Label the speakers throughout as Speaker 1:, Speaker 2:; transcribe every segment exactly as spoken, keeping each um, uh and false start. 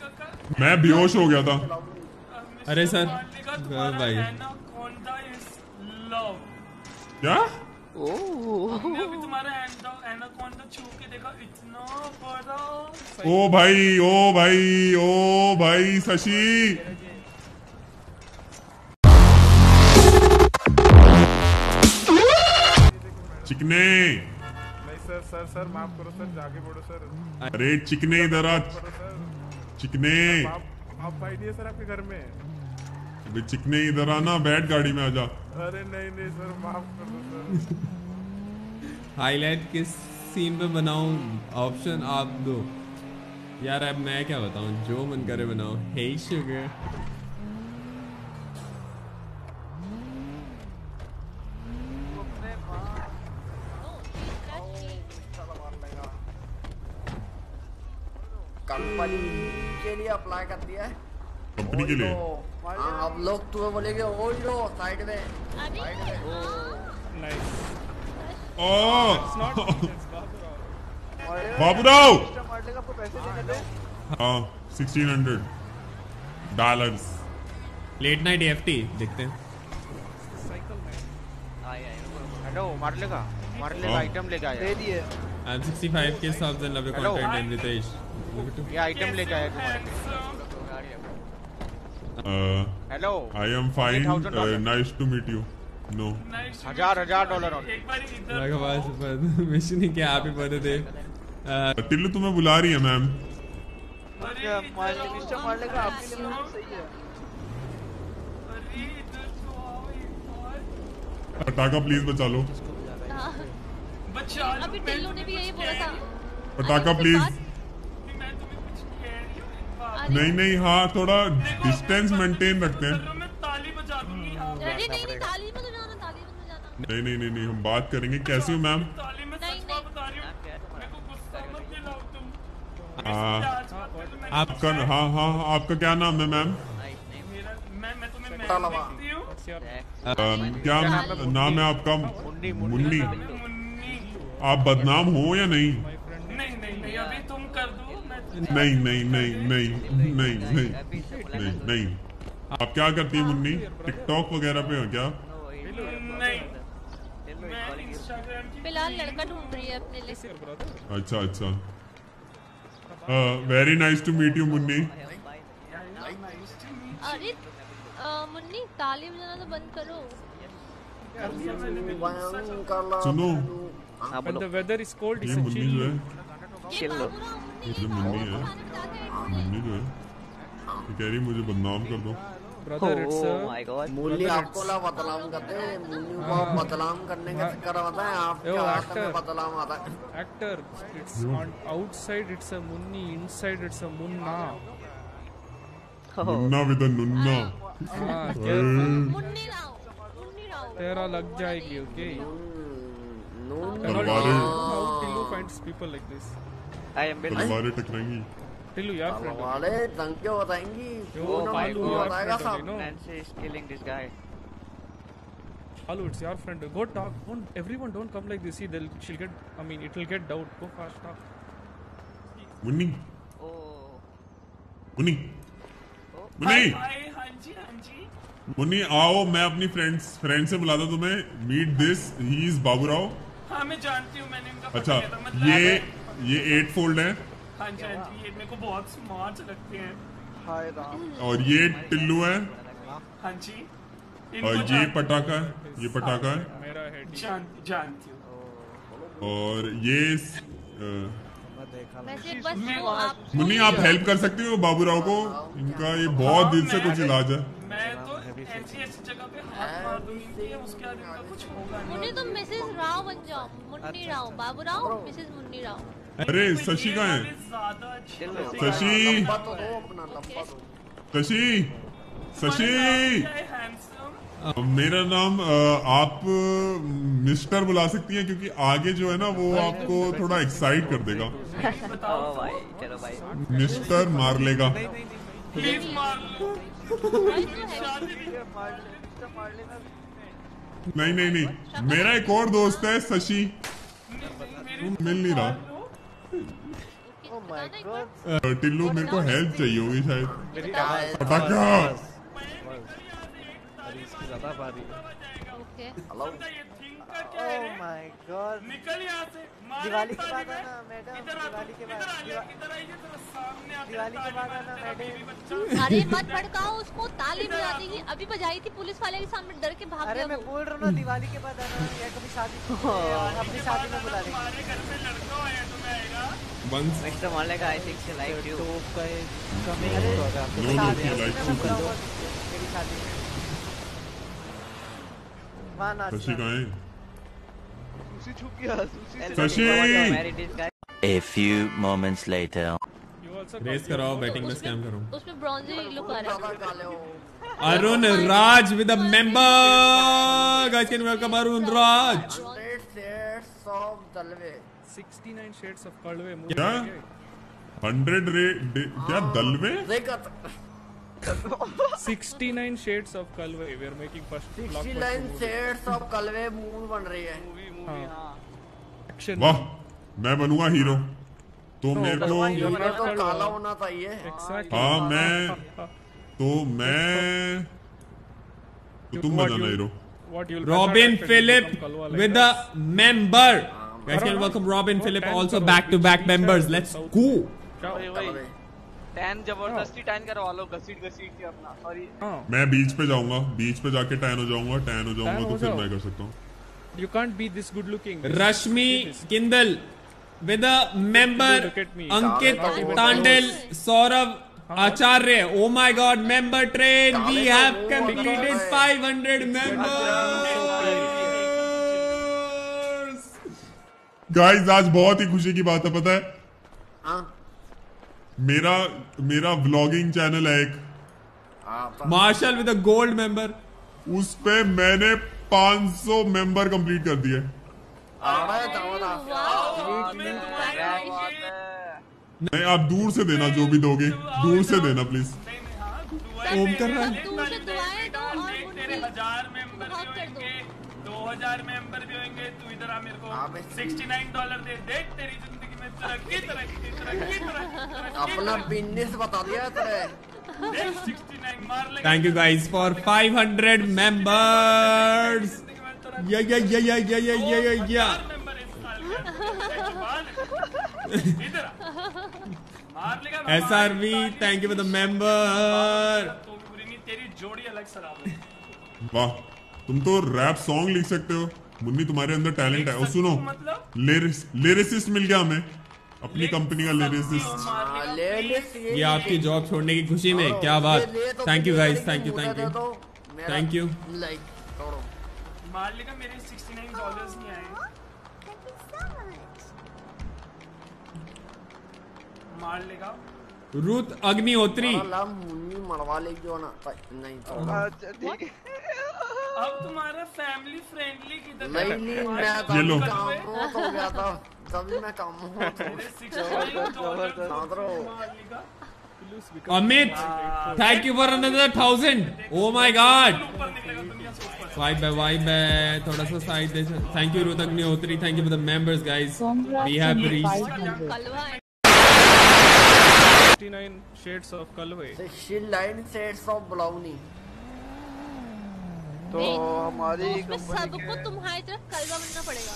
Speaker 1: मैं बेहोश हो गया था।
Speaker 2: अरे सर भाई
Speaker 1: क्या?
Speaker 3: हमने अभी तुम्हारा एनाकोंडा छू के देखा, इतना बड़ा।
Speaker 1: ओ भाई ओ भाई ओ भाई शशि चिकने।
Speaker 4: नहीं सर सर सर माफ करो सर, जाके बोलो सर।
Speaker 1: अरे चिकने इधर आ चिकने।
Speaker 4: आप भाई नहीं है सर आपके घर में?
Speaker 1: अबे चिकने इधर आना, बैठ गाड़ी में आजा।
Speaker 4: अरे नहीं नहीं सर माफ कर दो सर।
Speaker 2: हाईलाइट किस सीन पे बनाऊं? ऑप्शन आप दो यार। अब मैं क्या बताऊं, जो मन करे बनाओ। हे शुगर
Speaker 5: कंपनी के लिए अप्लाई कर दिया है।
Speaker 1: कंपनी के लिए?
Speaker 5: हाँ अब लोग तुम्हें बोलेंगे ओ लो साइड में साइड में।
Speaker 1: बाबूराव हाँ sixteen hundred dollars.
Speaker 2: Late night एफटी देखते हैं।
Speaker 6: हेलो मार लेगा मार लेगा आइटम लेके आया। दे दिए।
Speaker 2: आई एम सिक्सटी फाइव के साथ love your content and Ritesh.
Speaker 6: ये आइटम लेके आया तुम्हारे। Hello
Speaker 1: I am fine, nice to meet you. No
Speaker 6: हजार हजार डॉलर
Speaker 2: मिशन ही क्या हैप्पी बर्थडे।
Speaker 1: टिल्लू तुम्हें बुला रही है मैम। पटाखा प्लीज बचा लो।
Speaker 7: अभी टिल्लू ने भी यही बोला था।
Speaker 1: पटाखा प्लीज। नहीं नहीं हाँ थोड़ा डिस्टेंस मेंटेन रखते हैं।
Speaker 7: नहीं नहीं ताली में तो जाना, ताली में तो जाना।
Speaker 1: नहीं नहीं नहीं नहीं हम बात करेंगे। कैसी हो मैम? आपका हाँ हाँ आपका क्या नाम है मैम? क्या नाम है आपका? मुन्नी। आप बदनाम हो या नहीं?
Speaker 3: नहीं नहीं नहीं अभी तुम कर दो।
Speaker 1: नहीं नहीं नहीं नहीं नहीं नहीं नहीं नहीं। आप क्या करती है मुन्नी? टिकटॉक वगैरह पे हो क्या?
Speaker 3: नहीं
Speaker 7: फिलहाल लड़का ढूंढ रही है अपने लिए।
Speaker 1: अच्छा अच्छा very nice to meet you Munni.
Speaker 7: अरे मुन्नी ताली बजाना तो बंद करो।
Speaker 1: सुनो
Speaker 8: the weather is cold,
Speaker 1: ये मुन्नी जो है ये जो मुन्नी है मुन्नी जो है ये कह रही मुझे बदनाम कर दो।
Speaker 5: मुन्नी आपको ला बदनाम करते हैं। मुन्नी को बदनाम करने का चक्कर आता है। आप क्या हाथ में बदनाम आता है?
Speaker 8: Actor it's on outside it's a Munni, inside it's a Munna.
Speaker 1: Munna with नुन्ना।
Speaker 7: मुन्नी राव मुन्नी राव
Speaker 8: तेरा लग जाएगी। ओके
Speaker 1: तलवारें टकराएंगी।
Speaker 8: टिल्लू यार फ्रेंड
Speaker 5: वाले तंग क्यों बताएंगी?
Speaker 8: वो
Speaker 5: मालूम बताएगा सब।
Speaker 6: Nancy is killing this guy.
Speaker 8: Hello, it's your friend. Go talk. Don't everyone don't come like this. See, they'll she'll get. I mean, it will get doubt. Go fast, talk.
Speaker 1: Munni
Speaker 6: Oh.
Speaker 1: Munni Munni
Speaker 3: हाँ जी हाँ जी।
Speaker 1: मुन्नी आओ, मैं अपनी friends friend से बुलाता तुम्हें। Meet this, he is Baburao.
Speaker 3: हाँ मैं जानती हूँ, मैंने इनका
Speaker 1: अच्छा ये ये एट फोल्ड है।
Speaker 3: हाँ जी हाँ जी, ये मेरे को बहुत स्मार्ट लगते हैं।
Speaker 5: हाय राम।
Speaker 1: और ये टिल्लू है।
Speaker 3: हाँ जी।
Speaker 1: और ये पटाखा है, ये पटाखा है।
Speaker 8: मेरा है
Speaker 3: जान जानती हूँ।
Speaker 1: और ये
Speaker 7: वैसे बस वो आप
Speaker 1: मुन्नी आप हेल्प कर सकती हो बाबूराव को? इनका ये बहुत दिल से कुछ इलाज है।
Speaker 3: मैं तो ऐसी ऐसी जगह पे हाथ मार दूंगी, उसके बाद इनका कुछ होगा नहीं।
Speaker 7: मुन्नी तुम मिसेस राव बन जाओ। मुन्नी राव बाबू राव मिसेस मुन्नी राव।
Speaker 1: अरे शशि कहाँ है? शशि शशि शशि मेरा नाम आप मिस्टर बुला सकती हैं क्योंकि आगे जो है ना वो आपको थोड़ा एक्साइट कर देगा।
Speaker 6: ओ भाई चलो भाई
Speaker 1: मिस्टर मार लेगा।
Speaker 3: प्लीज मार लो।
Speaker 1: नहीं नहीं नहीं मेरा एक और दोस्त है शशि, मिल नहीं रहा।
Speaker 5: Oh my God.
Speaker 1: अ, टिल्लू मेरे को हेल्प चाहिए होगी शायद। पटाखा।
Speaker 8: इसकी ज्यादा बारी है।
Speaker 7: Okay
Speaker 5: hello. Oh my God.
Speaker 3: निकल यहाँ से।
Speaker 5: दिवाली के बाद आना मैडम।
Speaker 3: इधर आ
Speaker 5: दिवाली के बाद।
Speaker 3: इधर आ इधर आइए तेरा सामने आके
Speaker 5: दिवाली के बाद आना मैडम।
Speaker 7: अरे मत भड़काओ उसको, ताली बजा देगी। अभी बजाई थी पुलिस वाले के सामने, डर के भाग
Speaker 5: अरे
Speaker 7: गया
Speaker 5: मैं
Speaker 7: वो।
Speaker 5: बोल रहा हूँ ना दिवाली के बाद आना या कभी शादी अपनी शादी में बुला लेंगे।
Speaker 3: हमारे घर पे लड़का आया तुम्हें आएगा।
Speaker 2: वंस
Speaker 5: मिस्टर मालेगा I think say like you.
Speaker 8: तो का एक कमी
Speaker 5: अरे
Speaker 8: होगा आपके
Speaker 1: नो नो
Speaker 5: शादी
Speaker 1: किया
Speaker 5: में
Speaker 1: लाइक
Speaker 5: मैं बुलाऊंगा मेरी शादी में। वहाँ नाचना।
Speaker 1: शशि कहाँ है?
Speaker 6: सुशी छुप गया सुशी
Speaker 1: Shashi.
Speaker 9: A few moments later.
Speaker 8: You also
Speaker 2: race कराओ, बैटिंग में स्कैम करो।
Speaker 7: उसमें ब्रॉन्जी लुक आ रहा है।
Speaker 5: काले हो।
Speaker 2: अरुण राज with a member. Guys, can you welcome Arun Raj?
Speaker 5: Hundred shades of दलवे।
Speaker 8: sixty-nine shades of कड़वे मुंह
Speaker 1: क्या?
Speaker 8: में गए।
Speaker 1: हंड्रेड रे डे- क्या दलवे?
Speaker 8: sixty-nine shades of कलवे we are making first
Speaker 5: sixty-nine shades of कलवे मूवी बन रही है।
Speaker 8: action
Speaker 1: वाह, मैं बनूंगा हीरो। तो मेरे को
Speaker 5: हीरो तो काला होना चाहिए।
Speaker 8: exactly
Speaker 1: हाँ मैं तो मैं तो तुम
Speaker 8: What
Speaker 1: बनाना
Speaker 8: you-
Speaker 1: hero.
Speaker 8: what you'll
Speaker 2: Robin
Speaker 8: better
Speaker 2: Phillip
Speaker 8: become Kalwa like
Speaker 2: with
Speaker 8: us.
Speaker 2: a member. Guys, can you welcome Robin Phillip also back to back members. Let's go.
Speaker 8: Ciao.
Speaker 6: Tan जबरदस्ती tan करवा लो घसीट घसीट के अपना sorry
Speaker 8: हाँ,
Speaker 1: मैं बीच पे जाऊंगा, बीच पे जाके टैन हो जाऊंगा, टैन हो जाऊंगा
Speaker 8: टैन
Speaker 1: तो
Speaker 8: हो
Speaker 1: फिर
Speaker 8: जाओ।
Speaker 1: मैं कर सकता हूँ।
Speaker 8: you can't be this good looking.
Speaker 2: Rashmi Kindal with a member.
Speaker 8: Look at me.
Speaker 2: Ankit Tandel, Saurav Acharya. Oh my God, member train. We have completed five hundred members.
Speaker 1: Guys आज बहुत ही खुशी की बात है, पता है?
Speaker 5: हाँ।
Speaker 1: मेरा मेरा व्लॉगिंग चैनल है एक,
Speaker 2: Marshall with a gold member.
Speaker 1: उस पे मैंने पाँच सौ मेंबर कंप्लीट कर दिए। नहीं आप दूर से देना, जो भी दोगे दूर से देना प्लीज।
Speaker 2: ओम कर रहा है।
Speaker 7: दूर से दुआएं दो और
Speaker 3: तेरे हजार मेंबर भी होंगे, दो हजार मेंबर भी होंगे। तू इधर आ, मेरे को सिक्सटी नाइन डॉलर दे। देख तेरी जिंदगी में तरक्की तरक्की तरक्की तरक्की।
Speaker 5: अपना बिजनेस बता दिया तेरे।
Speaker 3: सिक्सटी नाइन मार ले।
Speaker 2: Thank you guys for five hundred members. Yeah, yeah, yeah, yeah, yeah, yeah, yeah, yeah, yeah.
Speaker 3: इधर मार लेगा।
Speaker 2: S R V, thank you for the member.
Speaker 3: तो भी बुरी नहीं, तेरी जोड़ी अलग सलाह दो।
Speaker 1: वाह, तुम तो रैप सॉन्ग लिख सकते हो मुन्नी, तुम्हारे अंदर टैलेंट है। और सुनो, लिरिस लिरिसिस्ट मिल गया हमें, अपनी कंपनी का लिरिसिस्ट।
Speaker 2: ये आपकी जॉब छोड़ने की खुशी में, क्या बात। Thank you guys, thank you, thank you, thank you.
Speaker 3: मार लेगा। मेरे सिक्सटी नाइन डॉलर्स नहीं आए। मार लेगा।
Speaker 2: रुत अग्निहोत्री।
Speaker 5: मुन्नी मरवा ले जो ना नहीं तो
Speaker 6: ठीक है
Speaker 3: अब तुम्हारा फैमिली फ्रेंडली किधर
Speaker 5: नहीं नहीं मैं तो
Speaker 1: ये लो।
Speaker 5: काम हो गया था, तभी मैं काम हो
Speaker 2: Amit, thank you for another thousand. Oh my God, why bye why bye. थोड़ा सा साइड दे। Thank you Rut Agnihotri, thank you for the members guys. We have reached
Speaker 7: कलवा है।
Speaker 8: sixty-nine shades of कलवे।
Speaker 5: sixty-nine shades of brownie.
Speaker 6: तो हमारी
Speaker 7: तो उसमें सबको तुम्हारी तरफ कलवा बनना पड़ेगा।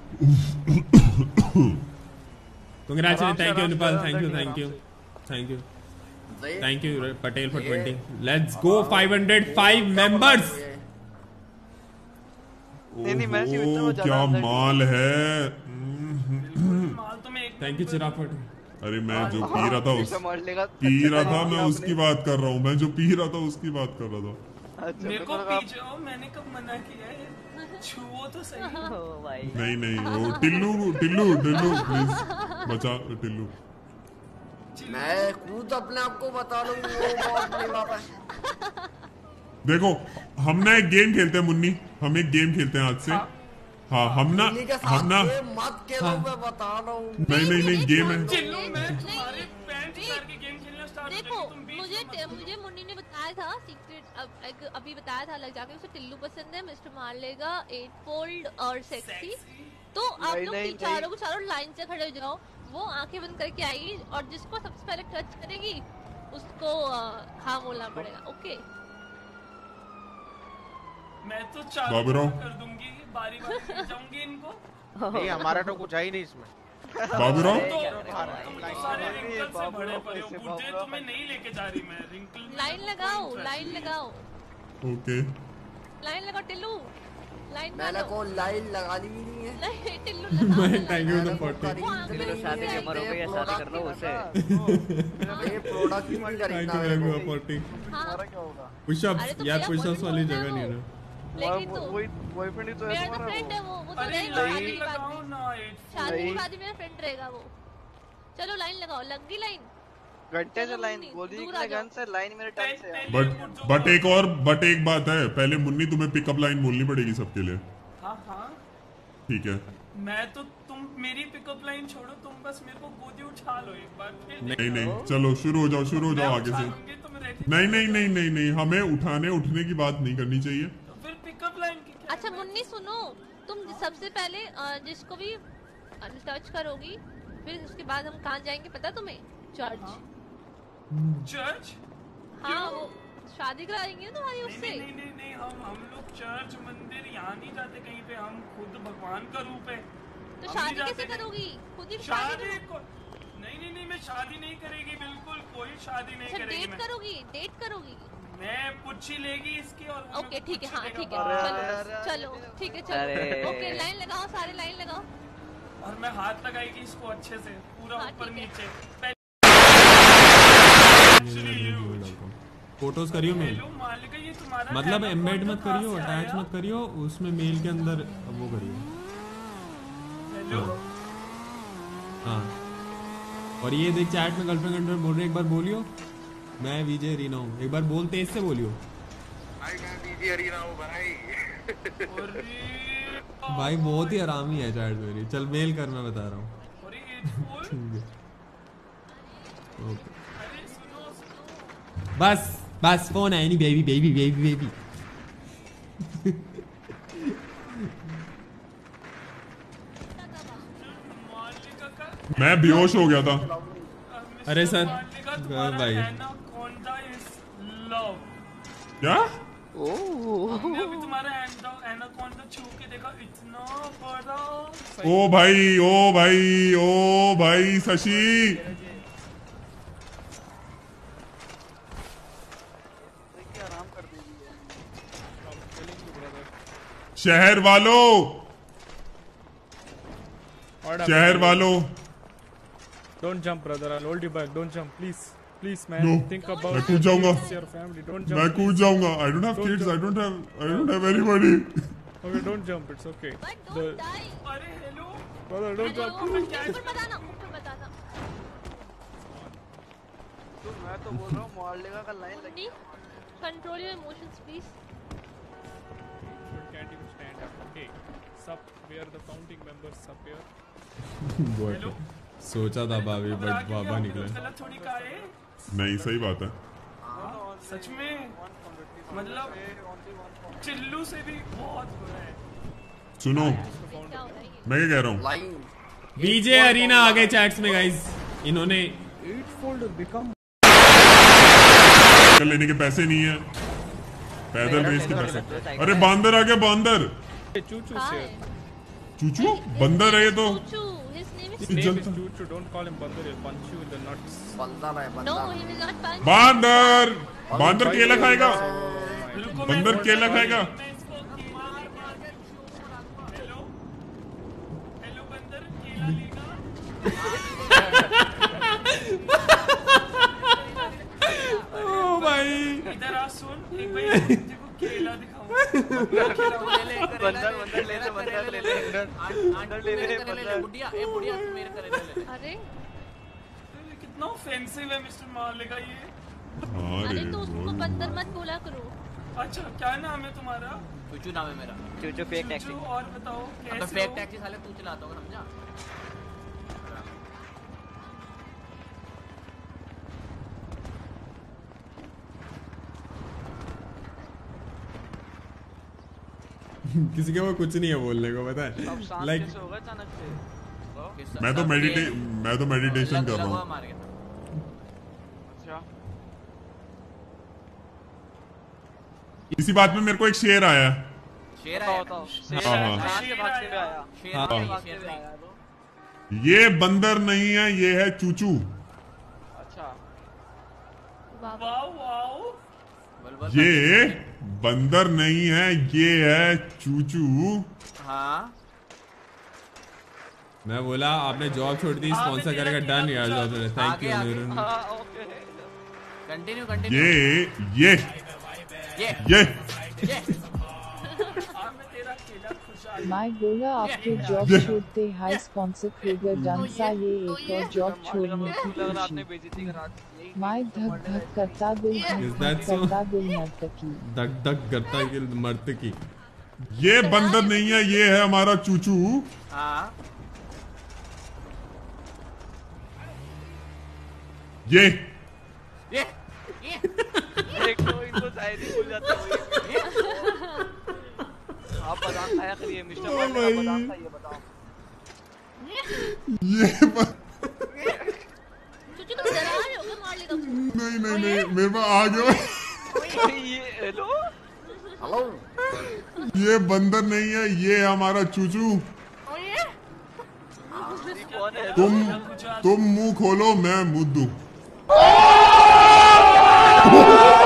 Speaker 2: Congratulations, thank you Nepal, thank you, thank you, thank you, thank you Patel for twenty. Let's go five hundred five members.
Speaker 1: ओह क्या माल है।
Speaker 2: Thank you चिराफट।
Speaker 1: अरे मैं जो पी रहा था उस
Speaker 6: समझ लेगा
Speaker 1: पी रहा था मैं उसकी बात कर रहा हूँ, मैं जो पी रहा था उसकी बात कर रहा था।
Speaker 3: मेरे को पीछे आओ, मैंने कब मना किया है? छुओ तो सही।
Speaker 1: नहीं नहीं वो टिल्लू टिल्लू टिल्लू प्लीज बचा टिल्लू।
Speaker 5: मैं खुद अपने आप को बता लूँ, वो बहुत बड़ी बात है।
Speaker 1: देखो हम ना एक गेम खेलते हैं मुन्नी, हम एक गेम खेलते हैं आज से। हाँ हम ना हम ना
Speaker 5: मत खेलो, मैं बता रहा हूँ।
Speaker 1: नहीं नहीं नहीं गेम है।
Speaker 3: चिल्लू मैं तुम्हारे पैंट उतार के गेम खेलना स्टार्ट हो
Speaker 7: देखो
Speaker 3: जाएगी, तुम बीच
Speaker 7: मुझे
Speaker 3: में मत
Speaker 7: मुझे मुन्नी ने बताया था सीक्रेट, अब एक अभी बताया था अलग जाके उसे टिल्लू पसंद है, मिस्टर मारलेगा, एट फोल्ड और सेक्सी। तो आप लोग
Speaker 6: नहीं,
Speaker 7: चारों को चारों लाइन से खड़े हो जाओ, वो आंखें बंद करके आएगी और जिसको सबसे पहले टच करेगी उसको हाँ बोलना पड़ेगा। ओके
Speaker 3: मैं तो चारों कर दूंगी, बारी बारी ले जाऊंगी इनको।
Speaker 5: नहीं हमारा तो कुछ है ही नहीं इसमें।
Speaker 1: बाबूराव
Speaker 3: सारे रिंकल से बड़े पड़े हो, बुड्ढे तुम्हें नहीं लेके जा रही मैं। रिंकल
Speaker 7: लाइन लगाओ, लाइन लगाओ,
Speaker 1: ओके
Speaker 7: लाइन लगाओ टिल्लू, लाइन
Speaker 5: मैंने को लाइन लगा दी नहीं है।
Speaker 7: नहीं टिल्लू लगा।
Speaker 2: मैं थैंक यू द फोर्टी।
Speaker 5: तो शादी की उम्र हो गई है, शादी कर लो उसे। ये प्रोडक्ट ही मत
Speaker 2: थैंक
Speaker 5: खरीदना।
Speaker 2: You the forty.
Speaker 7: हां
Speaker 2: पुशअप्स यार, पुशअप्स वाली जगह नहीं है ना।
Speaker 7: लेकिन तो
Speaker 5: वही बॉयफ्रेंड ही तो है
Speaker 7: मेरा तो
Speaker 5: तुम्हारा।
Speaker 7: फ्रेंड है वो, वो तो
Speaker 3: अरे
Speaker 7: रहेगा शादी
Speaker 3: लाइन
Speaker 7: के बाद
Speaker 3: लगाओ
Speaker 7: भी।
Speaker 3: ना।
Speaker 7: शादी के बाद भी मेरा फ्रेंड रहेगा वो। चलो लाइन लगाओ, लग गई लाइन।
Speaker 6: घंटे से लाइन बोल दी कि गन से लाइन मेरे टर्न से है।
Speaker 1: बट बट एक और बट एक बात है, पहले मुन्नी तुम्हें पिकअप लाइन बोलनी पड़ेगी सबके लिए।
Speaker 3: हाँ हाँ
Speaker 1: ठीक है।
Speaker 3: मैं तो तुम मेरी पिकअप लाइन छोड़ो, तुम बस मेरे को गोदी उठा लो एक बार फिर।
Speaker 1: नहीं नहीं चलो शुरू हो जाओ, शुरू हो जाओ आगे से। नहीं नहीं नहीं नहीं नहीं हमें उठाने उठने की बात नहीं करनी चाहिए।
Speaker 3: फिर पिकअप लाइन की क्या?
Speaker 7: अच्छा मुन्नी सुनो, तुम सबसे पहले अ, जिसको भी टच करोगी फिर उसके बाद हम कहाँ जाएंगे पता तुम्हें? चर्च।
Speaker 3: चर्च?
Speaker 7: हाँ वो शादी कराएंगे ना तुम्हारी
Speaker 3: नहीं
Speaker 7: उससे।
Speaker 3: नहीं नहीं नहीं हम हम लोग चर्च मंदिर यहाँ नहीं जाते कहीं पे, हम खुद भगवान का रूप है।
Speaker 7: तो शादी कैसे करोगी? खुद ही
Speaker 3: शादी को नहीं नहीं नहीं मैं शादी नहीं करेगी, बिल्कुल कोई शादी नहीं करेगी।
Speaker 7: डेट करोगी? डेट करोगी?
Speaker 3: मैं पुच्छी लेगी इसकी और
Speaker 7: ओके ठीक है, हाँ ठीक है, चलो चलो ठीक है चलो। ओके लाइन लगाओ, सारे लाइन लगाओ।
Speaker 3: और मैं हाथ लगाएगी इसको अच्छे से पूरा ऊपर नीचे।
Speaker 2: फोटोज करियो मेल,
Speaker 3: मालिका ये तुम्हारा
Speaker 2: मतलब एम्बेड मत करियो, अटैच मत करियो, उसमें मेल के अंदर वो करियो।
Speaker 3: हेलो
Speaker 2: हाँ और ये देख चैट में गर्लफ्रेंड गर्लफ्रेंड बोल रहे, एक बार बोलियो। मैं विजय रीना हूँ, एक बार बोल तेज से बोलियो।
Speaker 4: भाई मैं विजय रीना हूँ भाई।
Speaker 2: भाई बहुत ही आरामी है चैट मेरी। चल मेल कर, मैं बता रहा हूँ। ओके बस बस फोन है नहीं बेबी बेबी बेबी बेबी।
Speaker 1: मैं बेहोश हो गया था।
Speaker 2: अरे सर भाई
Speaker 1: क्या?
Speaker 3: हमने अभी तुम्हारा एनाकोंडा छू के देखा, इतना बड़ा।
Speaker 1: ओ भाई ओ भाई ओ भाई शशि, शहर वालों शहर वालों
Speaker 8: Don't jump, brother. I'll hold you back. Don't jump, please. Please, man.
Speaker 1: No.
Speaker 8: Think about
Speaker 1: मैं कूद जाऊंगा।
Speaker 8: your family. Don't jump.
Speaker 1: मैं कूद जाऊंगा। I don't have
Speaker 8: Don't
Speaker 1: kids.
Speaker 8: jump.
Speaker 1: I don't have I don't have anybody.
Speaker 8: Okay, don't jump. It's okay. The,
Speaker 3: अरे hello
Speaker 8: brother, don't jump.
Speaker 7: ऊपर बताना, ऊपर बताना।
Speaker 6: तो मैं तो बोल रहा हूँ मोहल्ले का लाइन लगी।
Speaker 7: Control your emotions, please.
Speaker 8: You can't even stand up. Okay. Sup, we are the founding members. Sup here.
Speaker 2: बहुत सोचा था भाभी बट बाबा निकले।
Speaker 3: गलत थोड़ी कहा है।
Speaker 1: नहीं सही बात है।
Speaker 3: सच में मतलब चिल्लू से भी बहुत बुरा है।
Speaker 1: सुनो मैं क्या कह रहा हूँ,
Speaker 2: विजय अरीना आ गए चैट्स में गाइस। इन्होंने
Speaker 1: लेने के पैसे नहीं है, पैदल रेस के पैसे। अरे बांदर आ गया, बांदर।
Speaker 8: Choo-choo here.
Speaker 1: चूचू बंदर है ये तो।
Speaker 8: His name is Choo-choo. Don't call him Bandar. He'll punch you in the nuts.
Speaker 5: बंदर है
Speaker 7: No,
Speaker 5: बंदर।
Speaker 7: he will not punch.
Speaker 1: बांदर बांदर केला खाएगा,
Speaker 3: रुको मैं
Speaker 1: बंदर केला खाएगा।
Speaker 3: मैं इसको मार मार के हेलो हेलो बंदर केला लेगा।
Speaker 2: ओ भाई
Speaker 3: इधर आ सुन, एक भाई देखो केला दिखाऊं।
Speaker 6: बंदर बंदर ले ले बंदर ले ले बंदर ले ले बंदर।
Speaker 5: बुढ़िया ए बुढ़िया तू मेरे करे ले ले।
Speaker 7: अरे
Speaker 3: कितना ऑफेंसिव है मिस्टर मालिका ये।
Speaker 7: अरे तो उसको बंदर मत बोला करो।
Speaker 3: अच्छा क्या नाम है तुम्हारा?
Speaker 5: चूचू नाम है मेरा।
Speaker 6: चूचू फेक टैक्सी।
Speaker 3: चूचू, और बताओ कैसे
Speaker 5: अब फेक
Speaker 3: हो?
Speaker 5: टैक्सी साले तू चलाता होगा समझा।
Speaker 2: किसी के वो कुछ नहीं है बोलने को, पता है
Speaker 6: अब शांत
Speaker 2: लाइक
Speaker 6: कैसे होगा अचानक से?
Speaker 1: मैं तो मेडिटे मैं तो मेडिटेशन कर रहा हूँ।
Speaker 6: अच्छा
Speaker 1: इसी बात में मेरे को एक शेर आया।
Speaker 6: शेर आया बताओ। शेर
Speaker 1: हाँ,
Speaker 6: आया
Speaker 1: हाँ।
Speaker 6: कहाँ से भागते हुए आया? शेर
Speaker 2: हाँ।
Speaker 6: कहाँ से भागते हुए आया वो?
Speaker 1: ये बंदर नहीं है, ये है चूचू।
Speaker 6: अच्छा
Speaker 3: वाओ वाओ
Speaker 1: ये बंदर नहीं है, ये है चूचू।
Speaker 6: हाँ
Speaker 2: मैं बोला आपने जॉब छोड़ दी, स्पॉन्सर करेगा। डन यार जॉब। Thank you Aniruddh.
Speaker 6: हाँ ओके कंटिन्यू कंटिन्यू।
Speaker 1: ये ये
Speaker 6: ये
Speaker 1: ये
Speaker 10: मैं बोला आपके जॉब
Speaker 1: ये।
Speaker 10: छोड़ते हाई स्पॉन्सर क्रेगर डांसा ये एक और जॉब छोड़ने की
Speaker 6: आपने
Speaker 10: खुशी।
Speaker 6: बेइज्जती करा दी।
Speaker 10: मैं धक धक करता दिल धक
Speaker 2: Is
Speaker 10: धक
Speaker 2: that so?
Speaker 10: करता दिल नर्तकी।
Speaker 2: धक धक करता है मर्द की।
Speaker 1: ये बंदर नहीं है, ये है हमारा चूचू।
Speaker 6: हाँ
Speaker 1: ये
Speaker 6: ये ये देखो इनको शायद ही भूल जाता है। आप बादाम खाया करिए मिस्टर पांडे, आप बादाम खाइए बताओ।
Speaker 1: ये ब...
Speaker 7: चूचू तुम डरा रहे हो क्या? मार लेगा मुझे।
Speaker 1: नहीं नहीं नहीं मेरे पास आ गया।
Speaker 6: ये हेलो
Speaker 5: हेलो
Speaker 1: ये बंदर नहीं है, ये है हमारा चूचू।
Speaker 6: ये कौन है?
Speaker 1: तुम तुम मुंह खोलो, मैं मुंह दूं।